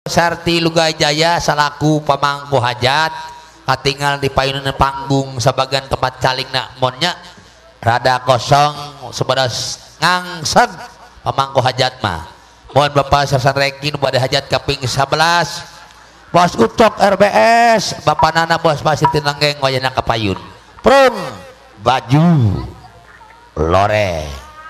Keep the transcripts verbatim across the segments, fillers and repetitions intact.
Sarti Lugajaya salaku pamangku hajat katinggal di payunan panggung sebagian tempat caling nak monnya rada kosong sebadas ngangseg pamangku hajat mah mohon bapak sersan rekin pada hajat kaping sebelas bos ucok R B S bapak nana bos pasitin langgeng wayana kapayun prung baju lore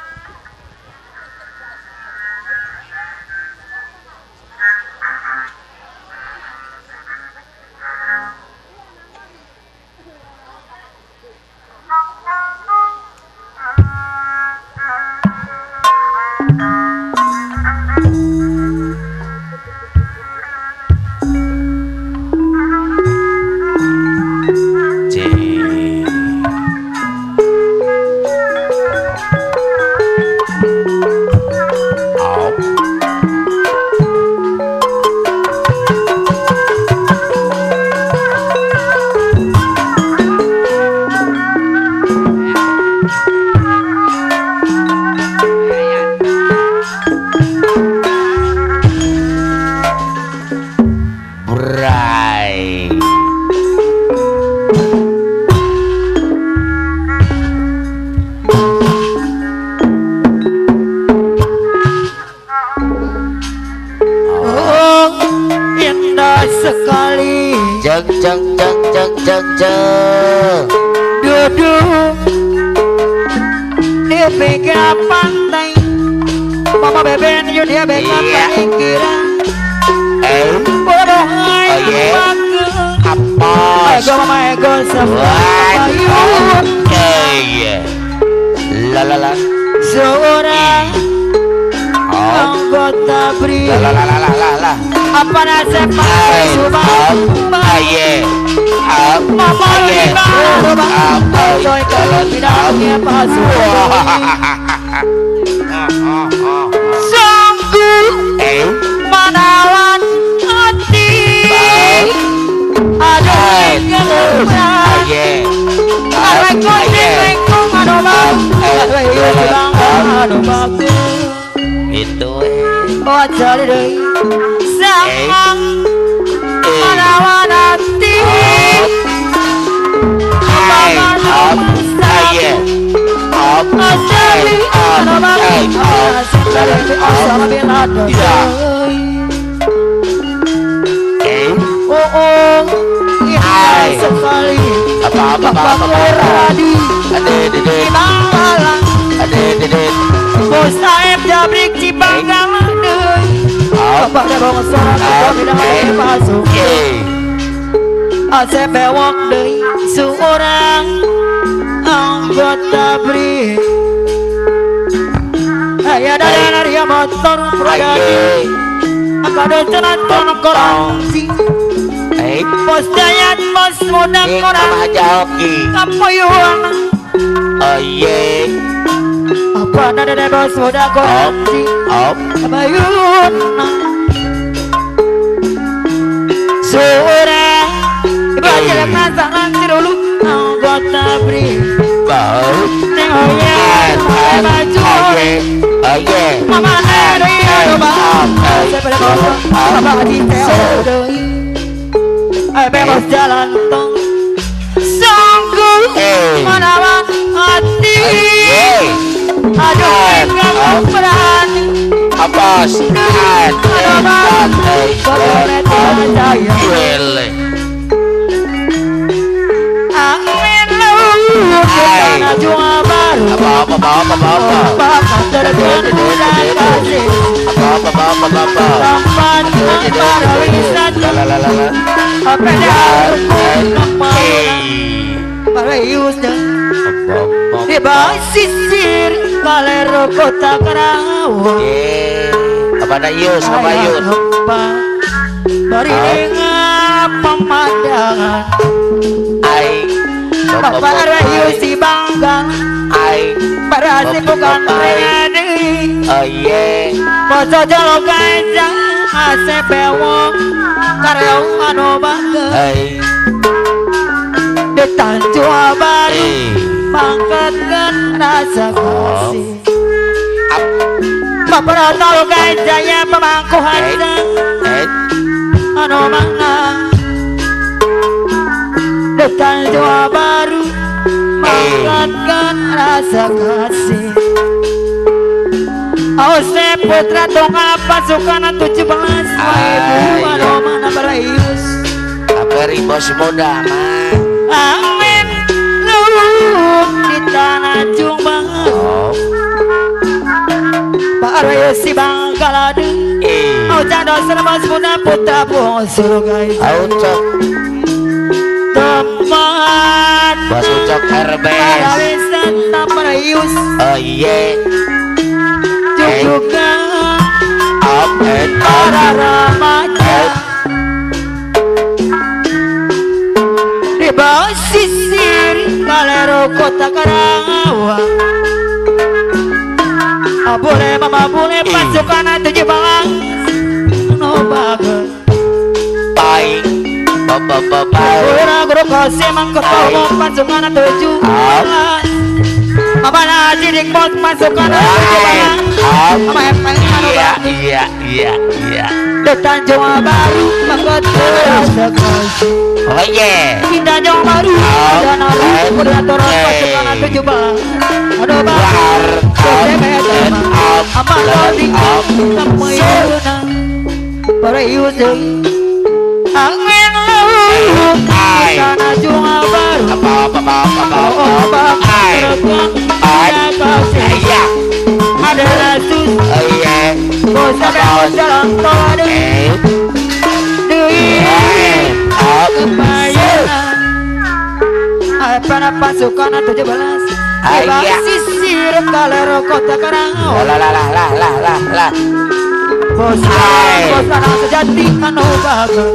jeng jeng jeng jeng jeng jeng duduk di pinggir pantai mama beben yuk dia bekan pinggiran eh bodoh hai apa ego mama ego sebelah ayun eh la la la seorang anggota BRI la la la la la la apa nasib pakai subang aye mama lima subang coy kalau tidak punya pasukan sungguh menawan hati ada yang aye ada kucing lengkung ada bang ada yang bilang ada bagus itu oh cari deh sang menawan hati mama aye asali ada bang asali asal bila ada oh oh iya sekali apa apa apa beradi ada di di Bangkalan ada di di bos saeb jabrik Cipanggang deui bapak da bangsa kita bidang masuk asep bewok deui seorang anggota BRI aya dana dia motor pragadi akade cenat korupsi eh bos dayat bos muda korang joki kapuyuan aye apa nada de bos muda korupsi op kapuyuan seorang ibaca yang nasaran dulu anggota BRI bau nengonya baju aye mama ada yang bang sepada bos apa di teo eh bebas jalan tong sungguh menawan hati aduh enggak berani apa sih menawan kotoret jaya angin laut tanah jua baru apa apa apa apa apa bapak terbang dan kasih apa apa apa apa tempat para wisata la la la la apa dah kemana Marius dan di basisir Balero kota Karawang apa ada Yus apa Yus bari dengan pemandangan ai Bapak Marius di Banggang ai berarti bukan renyadi aye Boso jalo kajang asep bewok karyawan obat ai di Tanjung Baru mangkatkan rasa kasih Bapak tahu gajahnya pemangku harga anu mana detan Jawa Baru mengangkatkan rasa kasih. Ose putra tunggal pasukan tujuh belas ribu anu mana Barayus Aberi bos muda mah. amin luhur di tanah Jombang. Oh. Barayus si Bangkalade Eh. au jado selemas muda putra bosoro guys Aucok teman bos ucok Herbes. Barayus dan Barayus Oh iya. juga Up and para up. remaja di bawah sisir Kalero kota Karawang. Ah, boleh mama boleh pasukan tujuh belas no bagus. Baik. Baba baba. Guru guru kasih mangketua umum pasukan tujuh belas. Mama naji di pos pasukan tujuh belas. Mama yang paling anu Iya bagus. iya iya iya. Detan Jawa Baru mangketua rasa kasih. Oh iya. Kita Jawa Baru dan lalu koordinator pasukan tujuh belas. Aduh bang, sebebet amal tadi kamayuna para yusuf angin lalu sana Jawa Baru. Apa apa apa apa Oh bang, terekam ada kasih Iya. ada rasus Oh iya. kau sedang dalam tolade Eh. deui Up. kebayana para pasukan tujuh belas Ayah. di sisir Kalero kota Karawang. Lah lah lah lah lah lah lah. Bosan bosan sejati anu bagus.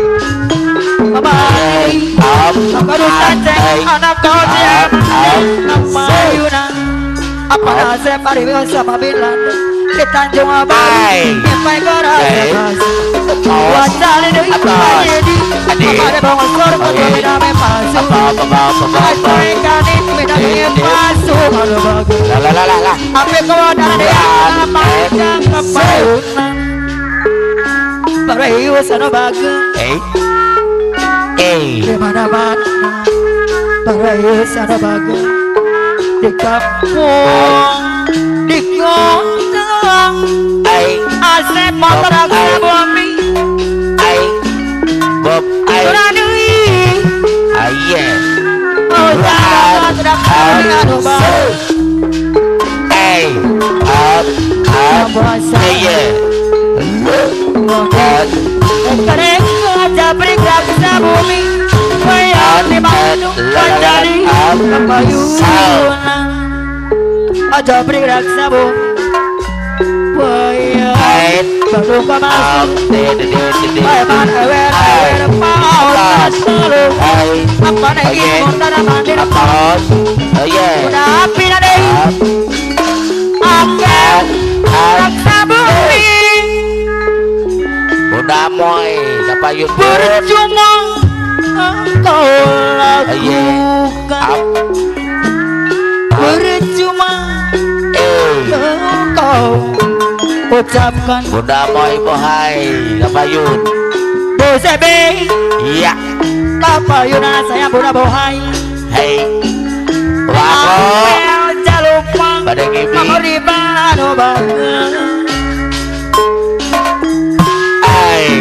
Kembali Up. Karu sanceng anak kau siapa nama Yuna apa nase pariwil sama Bilan di Tanjung Abang nyampai ke rasa kasih wajah ini jadi kepada bangun sor pada bedame pasuk Apa apa apa apa. Aduh kanin bedame pasuk anu bagus. Lah lah lah lah lah. Ape kau darah dia panjang kepayunan Barayus anu bagus Eh. Eh. di mana-mana Barayus anu bagus di kampung di kota Ai. asep motor aku bumi Ai. Bob. Ai. Radui Aye. oh jangan tidak kau anu bagus Eh. Up. Up. puasa Aye. Up. Karek aja bergerak ke bumi Wayang di Bandung menjadi kepayunan Aja bergerak ke bumi Wayang Bandung ke masuk Wayang ewer ewer pautas selalu Apa lagi mondara mandir Udah api nade Akan raksa bumi Udah moy, siapa yuk Percuma kau lakukan Percuma kau ucapkan Udah moy bohai, siapa yuk Bosebe Iya, kapayunan saya budak bohai hei Wako Amel jalupang Pada gibi Amor di bano banget Hai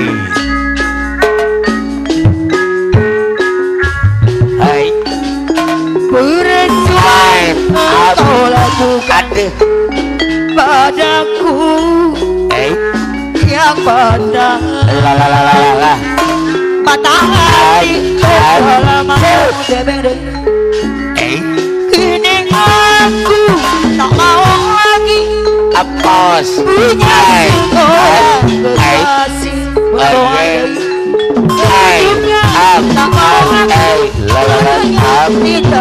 Hai Percuma kau lakukan Aduh padaku Eh, yang pada lah lah lah lah lah patah hati dalam mau debede Eh, kini aku tak mau lagi apos punya Hai seorang Hai kekasih Hai Hai Am tak mau lagi Hai La la la Am kita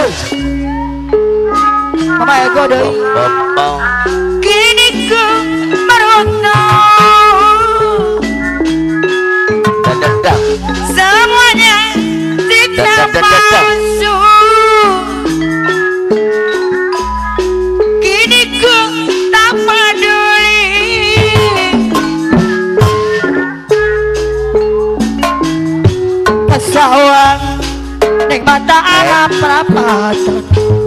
Mama ego deh Bom kini ku merona Dadadam semuanya tidak masuk kini ku tak peduli bawang ning mata alam prapatan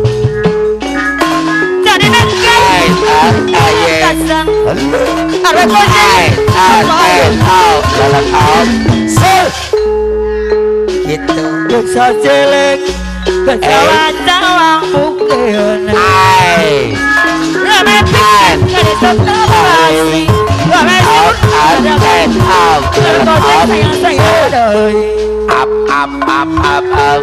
jadi nanti kasang arep Ai, ai, ai, au, lalang au. Sir. Gitu. bisa jelek kecawan-cawan mungkin Ai. remetin dari setelasi Out, out, out, out. Lalang au. sayang sayang doi Up, up, up, up, up.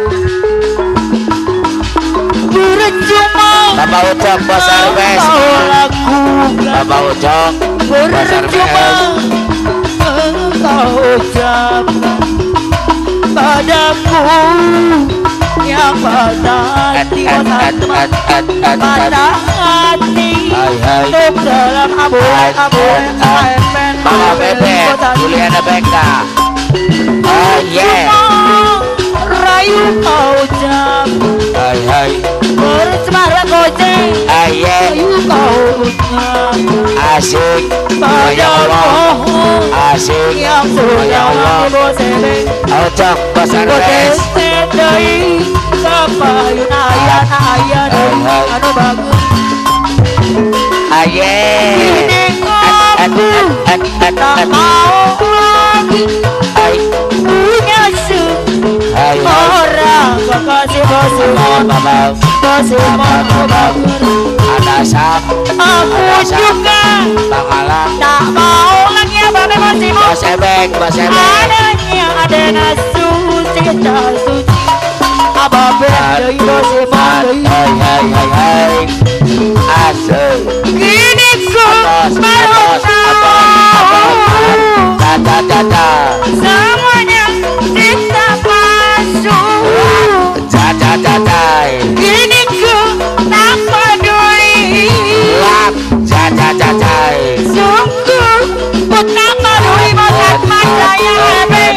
berjumpa Bapak Ucok, Bos Arbes. Bapak Ucok, Bos Arbes. engkau ucapkan padaku yang patah At, hati at, at, at, at, at, at. patah hati Hai, hai. untuk dalam abuan-abuan aemen Mama Bebek, Juliana Becca. Oh yeah. rayu kau ucap Hai, hai. bercemara goceng Ah yeah. rayu kau ucap Asik. Ya pada Allah. pohon Asik. yang Ya sudah Allah. dibosebeng Ucok, Bos Arbes. Kodeset deui kapayun ayan ayan anu bagus Ah yeah. ini At, aku at, at, tak at. mau lagi Hai, punya su hai, hai. orang kekasih bosumon Bapak, bosumon bagus ada Sam, aku juga Bangala, tak mau lagi apa-apa bosumon Bos Ebek, Bos Ebek. adanya adena suci tak suci ababe deui bosumon deui Hai, hai, hai, hai. Asik. Kini ku Atas, baru atas, atas, tahu atas. Da, da, da, da. semuanya cinta palsu. Da, da, da, da. Kini ku tak peduli, Lap. Da, da, da, da. sungguh ku tak peduli bosan masa yang lebih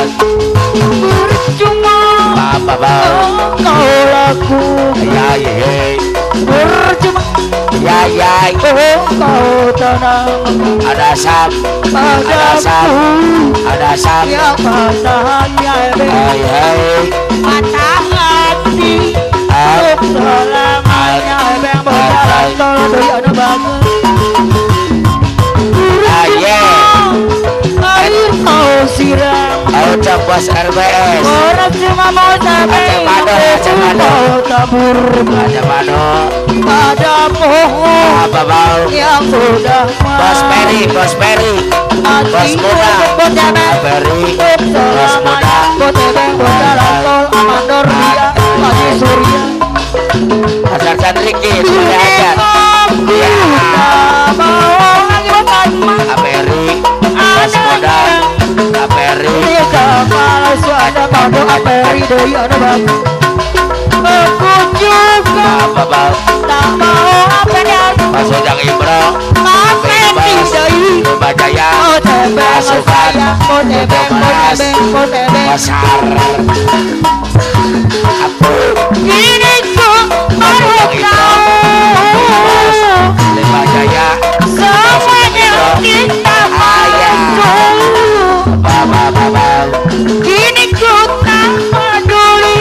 percuma Ba, ba, ba. kau laku Ya, ya, ya. percuma Ya, ya. kau tenang Ada Sam, ada Sam, padaku. ada Sam. Yang patah hati Hai, hai. patah hati Up. untuk selamanya ebeng berjalan tolong dari anu bagus Ah, yeah. air kau siram Ucok, Bos R B S. orang cuma mau sampai Aceh Mado, Aceh Mado. kau tabur Ada Mano. pada pohon Apa bau? yang sudah Bos Peri, Bos Peri. mati Bos muda. bos jamet Peri. untuk Bos muda. selamanya bos ebeng berjalan tol amandor dia masih surya Hasan Sandriki, sudah aja. Ya. Aperi, Bos muda. Aperi. Apa bau? Mas Ujang Ibro. Bebas. Bajaya. Pasukan. Mas. Pasar. Apa? Lima Jaya. Apa, apa, apa. Kini ku tak peduli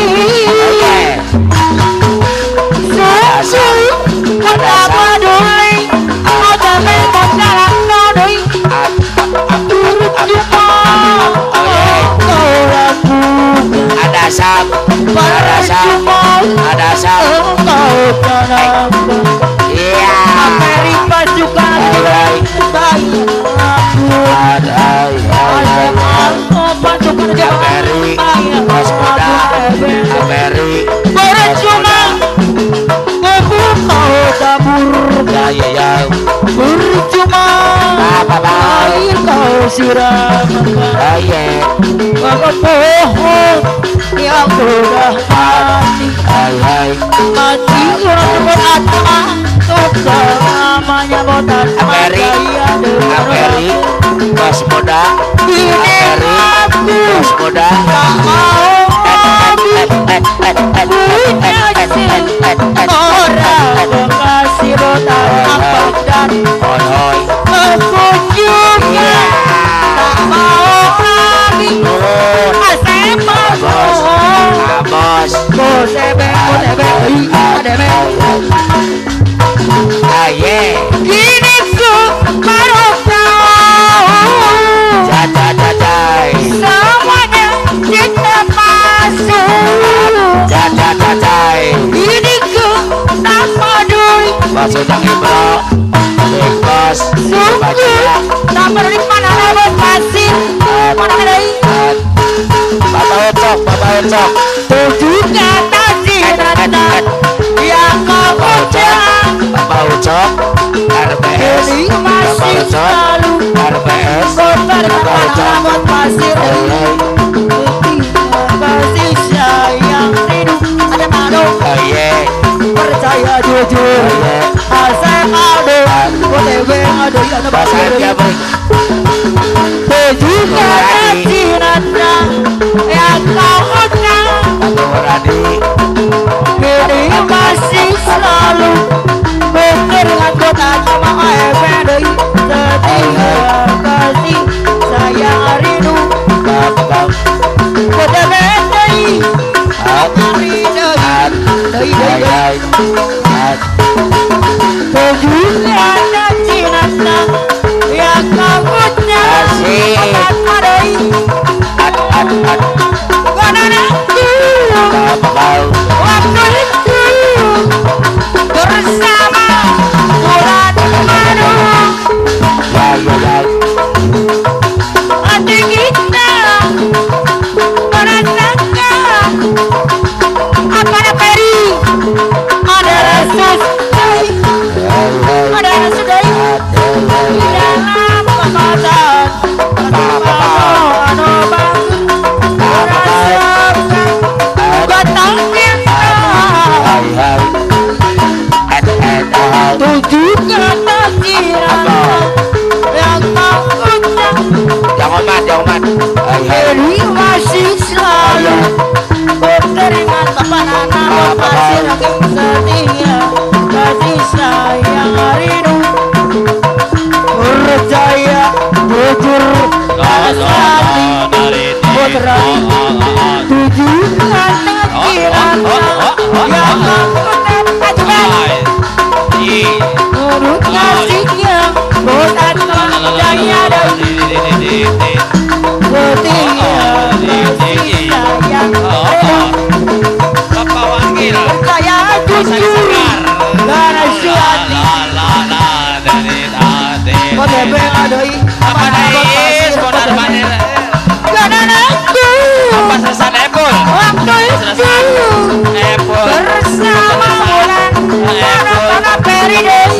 Susu ku tak peduli Mau sampai mau jalan nodoi Percuma kau laku Ada Sam, ada Sam, Percuma ada Sam. engkau tenang Iya. Amerika juga Hai, baik aku ada, hai, hai, hai. pasukan Aperi, Bos muda. Aperi, Percuma aku kau tabur ya, ya, ya. Percuma Apa, apa. air kau siram Ah, yeah. Bagai pohon yang sudah mati Hai, hai. Mati untuk atma untuk selamanya botan Aperi, Aperi, Bos muda. Ini Aperi, aku Bos muda. tak mau lagi orang bekasih botan ampak dan Hoi, hoi. aku juga tak mau lagi Nuhun. asep aku Ada me. Aye. Kini ku baru tahu. Jada jadai. Semuanya kita masuk. Jada jadai. Kini ku tak peduli. Masuk yang Ibro. Big Boss. Sungguh tak peduli mana lewat pasir. Mana dari Bapak Ucok, Bapak Ucok. tujuh kata cinta yang kau ucap. Bapak Ucok. R B S. Ini Bapak masih Ucok. selalu R B S. kotor karena lewat pasir. Kasih sayang rindu ada mano. Aye. Percaya jujur asal ada otw ada yang Bahasa dia beri. tujuh kata cinta yang kau ucap. Satu Radi. Kini masih selalu beriringan kota sama efendi. Setia kasih sayang rindu Bapak. kota bedai At. rindu At. dai dai dai. At. Tujuh kata cinta yang kau ucap. Asik. Akan padai At. At. At. wananaku Bapak. waktu itu bersama bulan madu. Ya ya ya. Hati kita merasakan apa peri adalah susai, adalah susai di dalam kekuatan. Anu bangun merasakan batang cinta. Hai hai. At. At. At. Tujuh kata cinta yang kau ucap. Jangan mat, jangan mat. Hai hai. Kini masih selalu beriringan papanan nama pasir yang setia. Kasih sayang rindu percaya jujur asati putra. Tujuh kata cinta yang menggunakan ajudan menurut kasihnya bukan daya dan setia. Kasih sayang rindu percaya jujur dan asati. Kodebe adoi Apa nais, modal banir. Gananku waktu itu bersama bulan tanah perides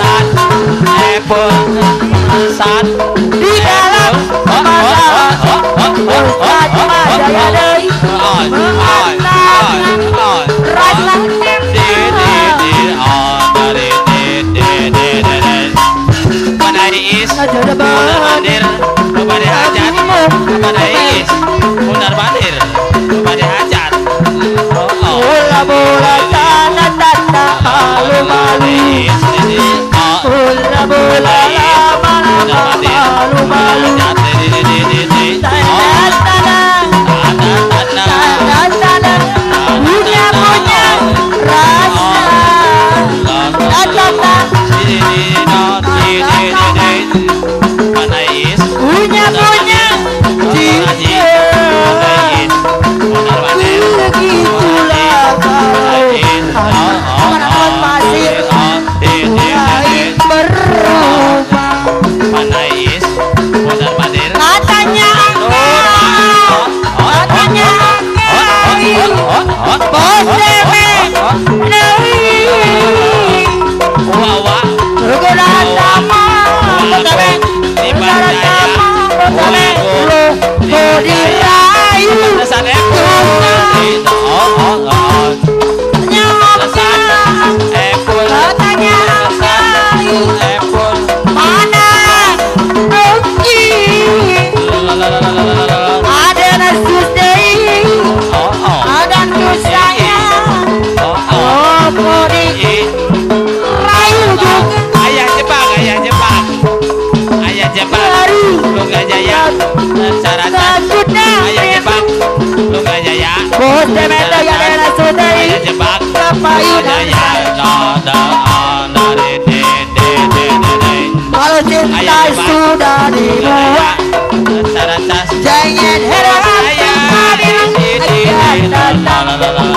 di dalam masa ultama jaya doi mengatakan rasa cinta. Ajar bandir bola bola tanah tanah malu malu. Bola bola lama lama malu malu. Tanah tanah tanah tanah punya punya rasa. Tanah tanah punya punya cinta. Begitulah kalau anak pasir mulai berubah. Katanya engkau, katanya engkau bos demen bergerak sama demen bergerak sama demen lo mau dirayu katanya engkau mana rugi ada nasus dei ada nusanya oh mau dirayu juga Ayah Jepang, ayah Jepang, ayah Jepang, lu gak jaya, syaratan, ayah Jepang, lu gak jaya, bos demen ya ada nasus dei ayah Jepang, kapayunan kalau cinta sudah dibuat jangan heran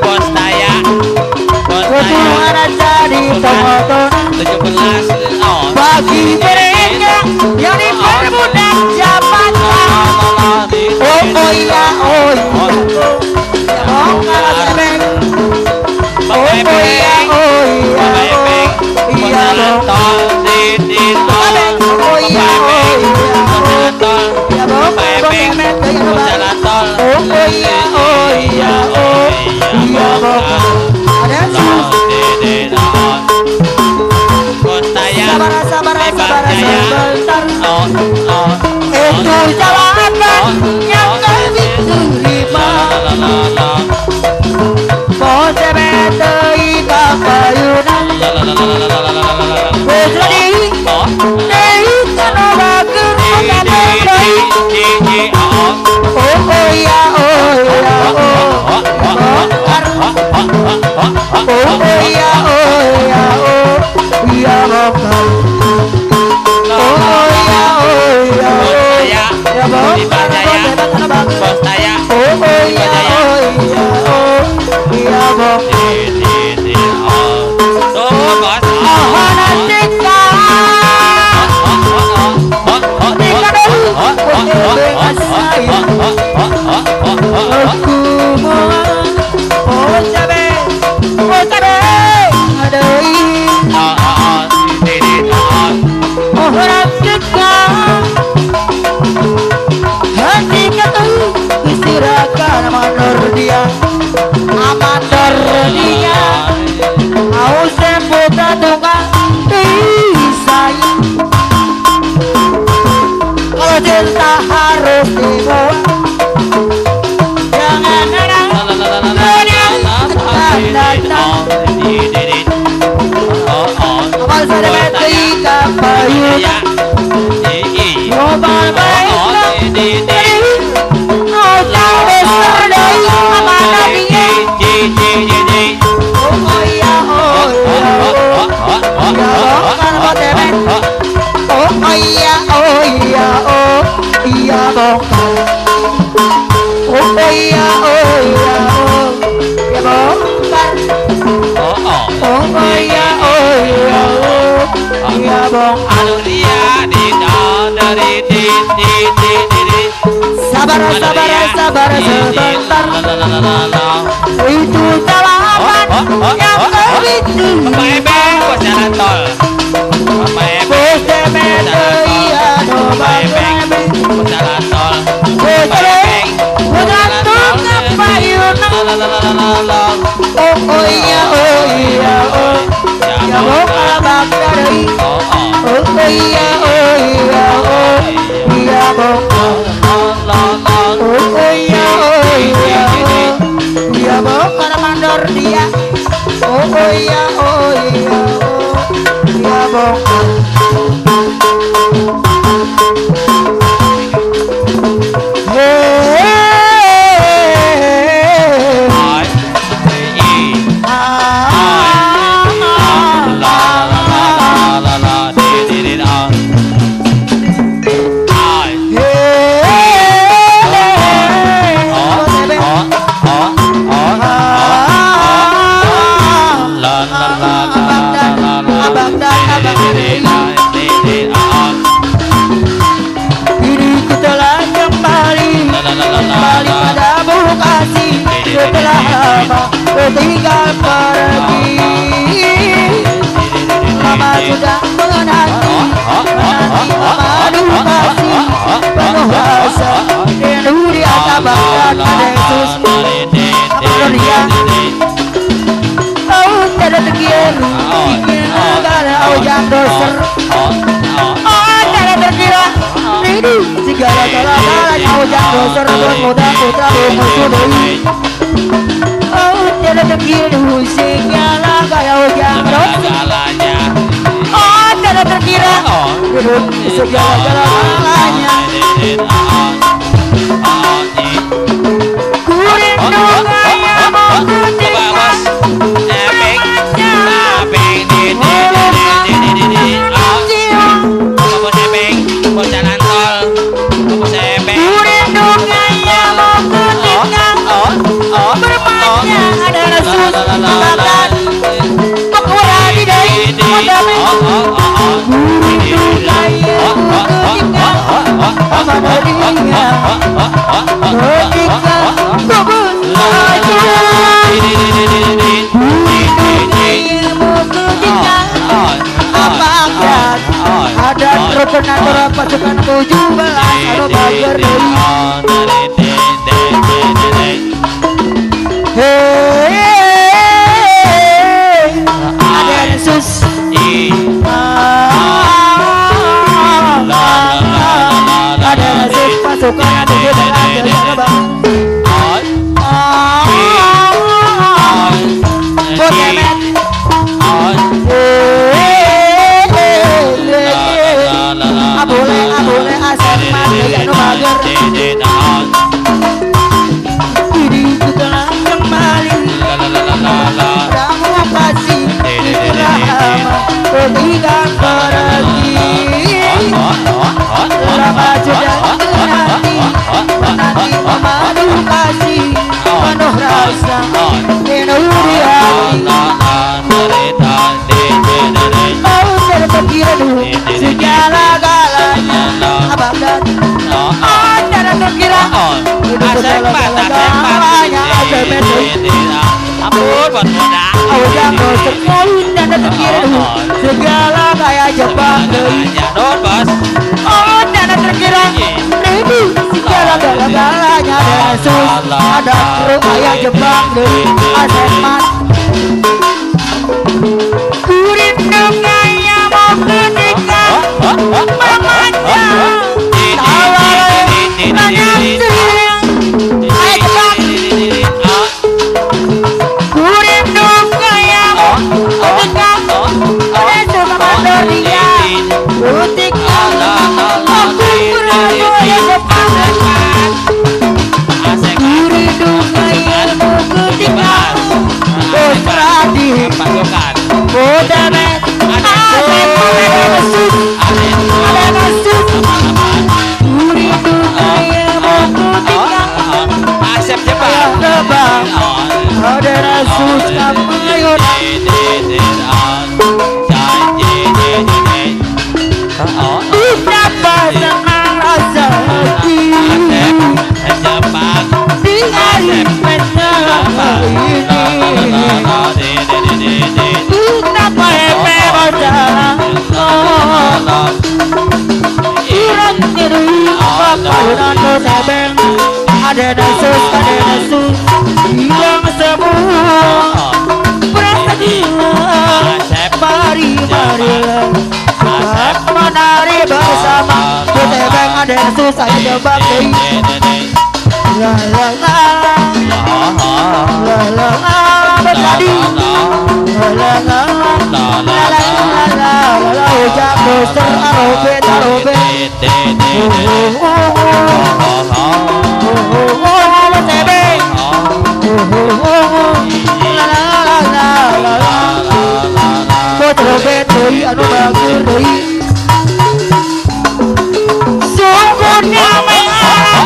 hubungan jadi penonton bagi mereka yang diperbudak jabatan oh oh iya oh iya oh ngalah sebeng oh oh iya oh iya oh iya dong sebeng oh iya oh iya ya dong sebeng oh oh iya oh iya oh iya dong ada sabar sabar sabar sebentar itu jawaban yang lebih terima pohon semetei kapayunan wes ready deui kana bager mengamai oh oh iya oh iya oh bongkar oh oh iya oh iya oh iya bongkar oh iya oh iya oh ya bongkar bos saya oh oh iya oh iya oh iya bongkar oh bos oh nanti dia amandor dia mau sebut tukang disayang kalau cinta harus dibuat jangan ada datang awal saya mati kapayunan global baik oh iya oh iya oh iya bongkar oh iya oh iya oh iya bongkar oh iya oh iya oh iya bongkar sabar sabar sabar sebentar itu jawaban yang lebih terima bos demen iya dobang demen oh oh iya oh iya oh ya bongkar bakar oh oh iya oh iya oh iya bongkar oh oh iya oh iya oh iya bongkar mandor dia oh oh iya oh iya oh iya bongkar diriku telah kembali kembali pada kasih setelah lama tinggal pergi lama sudah menanti menanti madu kasih penuh rasa rindu di atas badan pada Yesus Gloria oh tiada terkira ingin negara ujang doser oh tiada terkira rindu segala galanya ujang doser muda putra umur sudui oh tiada terkira musiknya lah gaya ujang doser oh tiada terkira rindu segala galanya ku rindu gaya mau ku tinggal sus Bagan Pekuali deh Modame Guru kaya Ketika Ketika Kubus aja ada rukun pasukan tujuh belas anu bager deui hei ada sus ada sus pasukan tujuh belas abule abule asal mati anu bager diri juga kembali kamu kasih rahmat berikan berarti lama sudah menanti menanti memadu kasih penuh rasa penuh di hati mau terpikiran segala-galanya abang dan oh jangan terkira segala-galanya ampun buat muda oh jangan sekali jangan terkira segala kayak Jepang non bos oh jangan terkira ini segala-galanya ada sus ada kru kayak Jepang asemat kurindu kayak mau ketika memanja tawar banyak sering ayo Jepang kurindu kayak mau ketika menuju ke Mandoria ketika aku berada di Jepang kurindu kayak mau ketika Austradi Bodamet Asep ada masuk ada masuk kurindu kayak mau ketika Asep Jepang Jepang ada rasus kamayot betapa senang rasa hati di hari menengah ini betapa hebat berjalan kurang nyeri paparan sebeng ada nasus ada nasus hilang semua berasa gila mari marilah menari bersama sebeng ada nasus saya coba deh la la la la la la bertadi la la la la la la la la ujak doster arobe tarobe oh oh oh oh sebeng oh oh la la la la la tarobe deui anu bagus deui sungguhnya mengarah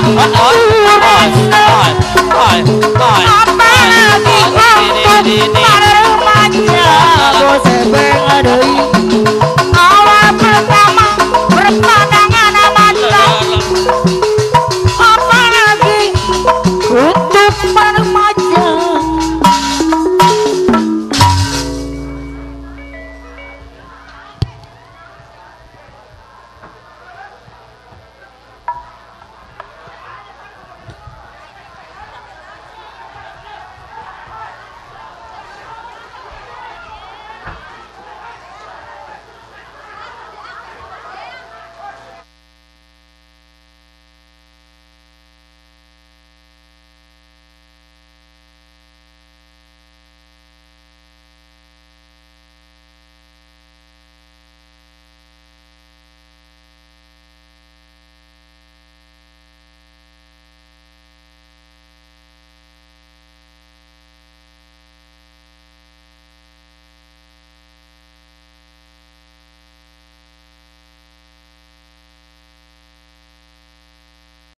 apalagi untuk para remaja bos sebeng deui